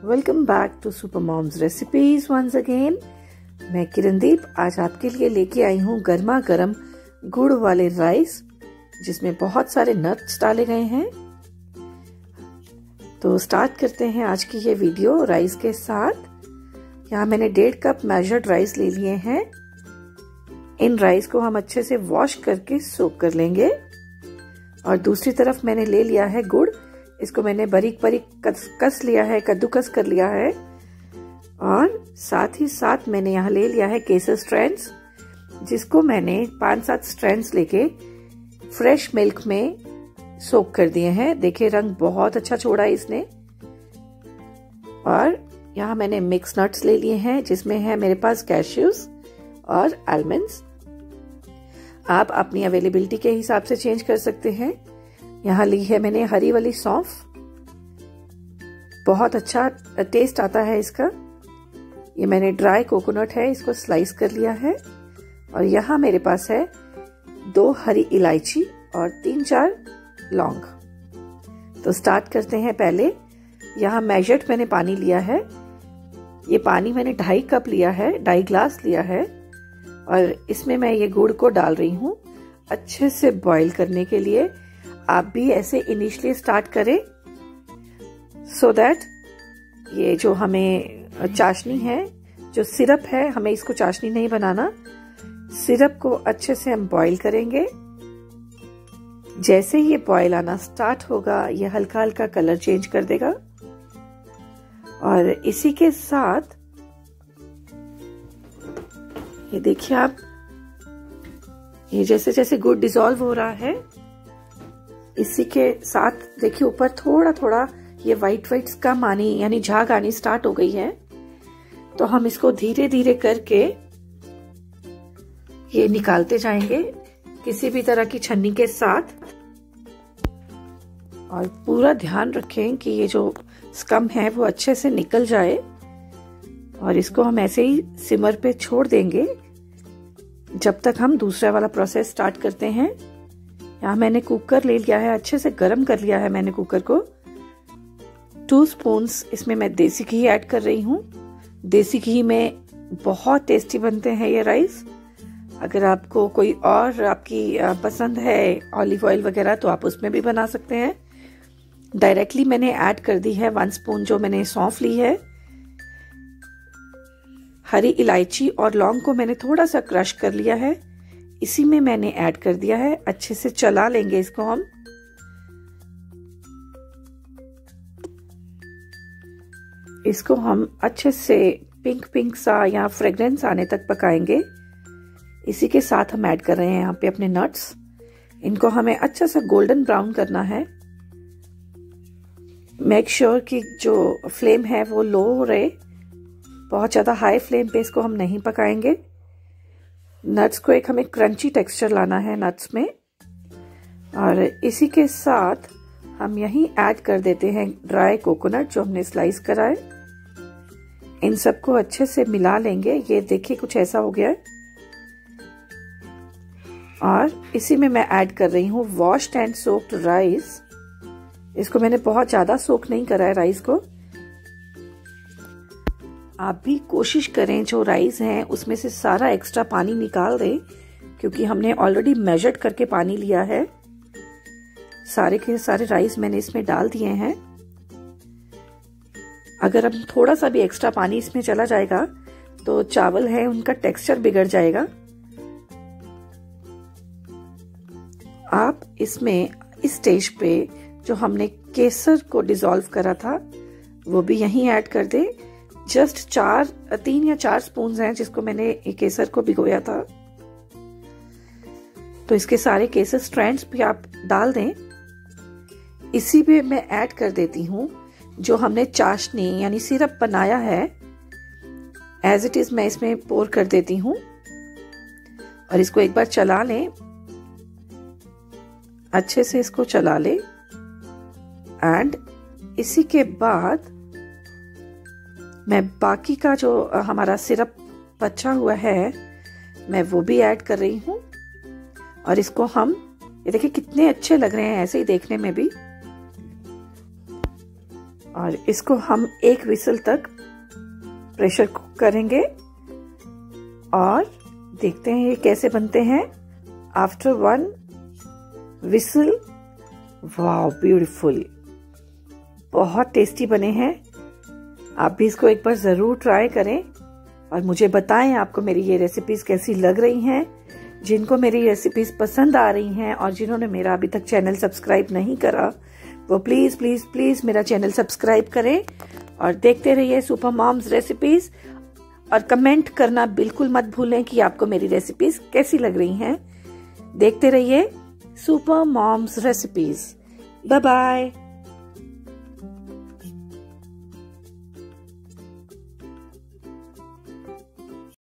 Welcome back to super moms recipes once again. मैं किरणदीप आज आपके लिए लेके आई हूँ गर्मा गर्म गुड़ वाले राइस जिसमें बहुत सारे नट्स डाले गए हैं। तो स्टार्ट करते हैं आज की ये वीडियो राइस के साथ। यहाँ मैंने 1.5 कप मेजर्ड राइस ले लिए हैं। इन राइस को हम अच्छे से वॉश करके सोक कर लेंगे। और दूसरी तरफ मैंने ले लिया है गुड़। इसको मैंने बारीक बारीक कस लिया है, कद्दूकस कर लिया है। और साथ ही साथ मैंने यहाँ ले लिया है केसर स्ट्रैंड्स, जिसको मैंने 5-7 स्ट्रैंड्स लेके फ्रेश मिल्क में सोक कर दिए हैं। देखिए रंग बहुत अच्छा छोड़ा है इसने। और यहाँ मैंने मिक्स नट्स ले लिए हैं, जिसमें है मेरे पास कैश्यूज और आलमंड्स। आप अपनी अवेलेबिलिटी के हिसाब से चेंज कर सकते हैं। यहाँ ली है मैंने हरी वाली सौंफ, बहुत अच्छा टेस्ट आता है इसका। ये मैंने ड्राई कोकोनट है, इसको स्लाइस कर लिया है। और यहाँ मेरे पास है 2 हरी इलायची और 3-4 लौंग। तो स्टार्ट करते हैं। पहले यहाँ मेजर्ड मैंने पानी लिया है। ये पानी मैंने 2.5 कप लिया है, 2.5 ग्लास लिया है। और इसमें मैं ये गुड़ को डाल रही हूँ अच्छे से बॉईल करने के लिए। आप भी ऐसे इनिशियली स्टार्ट करें सो दैट ये जो हमें चाशनी है, जो सिरप है, हमें इसको चाशनी नहीं बनाना। सिरप को अच्छे से हम बॉईल करेंगे। जैसे ये बॉईल आना स्टार्ट होगा, ये हल्का हल्का कलर चेंज कर देगा। और इसी के साथ ये देखिए आप, ये जैसे जैसे गुड़ डिसॉल्व हो रहा है, इसी के साथ देखिए ऊपर थोड़ा थोड़ा ये वाइट स्कम आनी यानी झाग आनी स्टार्ट हो गई है। तो हम इसको धीरे धीरे करके ये निकालते जाएंगे किसी भी तरह की छन्नी के साथ। और पूरा ध्यान रखें कि ये जो स्कम है वो अच्छे से निकल जाए। और इसको हम ऐसे ही सिमर पे छोड़ देंगे जब तक हम दूसरा वाला प्रोसेस स्टार्ट करते हैं। यहाँ मैंने कुकर ले लिया है, अच्छे से गर्म कर लिया है मैंने कुकर को। 2 स्पून्स इसमें मैं देसी घी ऐड कर रही हूँ। देसी घी में बहुत टेस्टी बनते हैं ये राइस। अगर आपको कोई और आपकी पसंद है ऑलिव ऑयल वगैरह, तो आप उसमें भी बना सकते हैं। डायरेक्टली मैंने ऐड कर दी है 1 स्पून जो मैंने सौंफ ली है। हरी इलायची और लौंग को मैंने थोड़ा सा क्रश कर लिया है, इसी में मैंने ऐड कर दिया है। अच्छे से चला लेंगे इसको हम। इसको हम अच्छे से पिंक सा या फ्रेग्रेंस आने तक पकाएंगे। इसी के साथ हम ऐड कर रहे हैं यहाँ पे अपने नट्स। इनको हमें अच्छा सा गोल्डन ब्राउन करना है। मेक श्योर कि जो फ्लेम है वो लो रहे, बहुत ज्यादा हाई फ्लेम पे इसको हम नहीं पकाएंगे। नट्स को एक हमें क्रंची टेक्सचर लाना है नट्स में। और इसी के साथ हम यहीं ऐड कर देते हैं ड्राई कोकोनट जो हमने स्लाइस करा है। इन सबको अच्छे से मिला लेंगे। ये देखिए कुछ ऐसा हो गया है। और इसी में मैं ऐड कर रही हूँ वॉश्ड एंड सोक्ड राइस। इसको मैंने बहुत ज्यादा सोक नहीं करा है राइस को। आप भी कोशिश करें जो राइस हैं उसमें से सारा एक्स्ट्रा पानी निकाल दें, क्योंकि हमने ऑलरेडी मेजर्ड करके पानी लिया है। सारे के सारे राइस मैंने इसमें डाल दिए हैं। अगर अब थोड़ा सा भी एक्स्ट्रा पानी इसमें चला जाएगा तो चावल है उनका टेक्सचर बिगड़ जाएगा। आप इसमें इस स्टेज पे जो हमने केसर को डिसॉल्व करा था वो भी यहीं ऐड कर दे। जस्ट 3 या 4 स्पून हैं जिसको मैंने केसर को भिगोया था। तो इसके सारे केसर स्ट्रैंड्स भी आप डाल दें। इसी पे मैं ऐड कर देती हूँ जो हमने चाशनी यानी सिरप बनाया है, एज इट इज मैं इसमें पोर कर देती हूँ। और इसको एक बार चला लें, अच्छे से इसको चला लें। एंड इसी के बाद मैं बाकी का जो हमारा सिरप बचा हुआ है मैं वो भी ऐड कर रही हूँ। और इसको हम, ये देखिए कितने अच्छे लग रहे हैं ऐसे ही देखने में भी। और इसको हम 1 विसल तक प्रेशर कुक करेंगे और देखते हैं ये कैसे बनते हैं आफ्टर 1 विसल। वाओ ब्यूटीफुल, बहुत टेस्टी बने हैं। आप भी इसको एक बार जरूर ट्राई करें और मुझे बताएं आपको मेरी ये रेसिपीज कैसी लग रही हैं। जिनको मेरी रेसिपीज पसंद आ रही हैं और जिन्होंने मेरा अभी तक चैनल सब्सक्राइब नहीं करा वो प्लीज प्लीज प्लीज मेरा चैनल सब्सक्राइब करें और देखते रहिए सुपर मॉम्स रेसिपीज। और कमेंट करना बिल्कुल मत भूलें कि आपको मेरी रेसिपीज कैसी लग रही हैं। देखते रहिए super moms recipes. Bye bye.